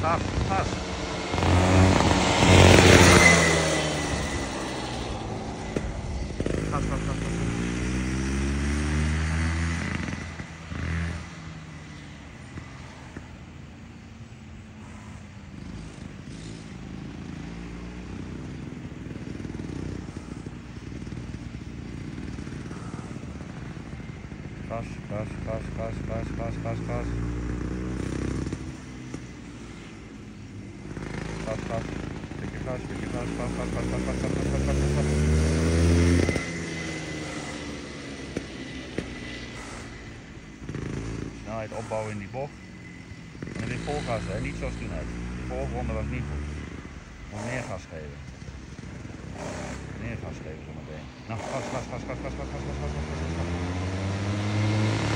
gas, gas. Gas, gas, gas, gas. Gas, gas, gas, gas, gas, gas, gas, gas. Gas, gas. Beetje gas, beetje gas, gas, gas, gas, gas, gas, gas, gas, gas, gas, gas. Snelheid opbouwen in die bocht. En dan weer vol gas, hè? Niet zoals toen net. De vorige ronde was niet goed. Moet meer gas geven. Meer gas geven zometeen. Nou, gas, gas, gas, gas, gas, gas, gas, gas, gas, gas, gas, gas.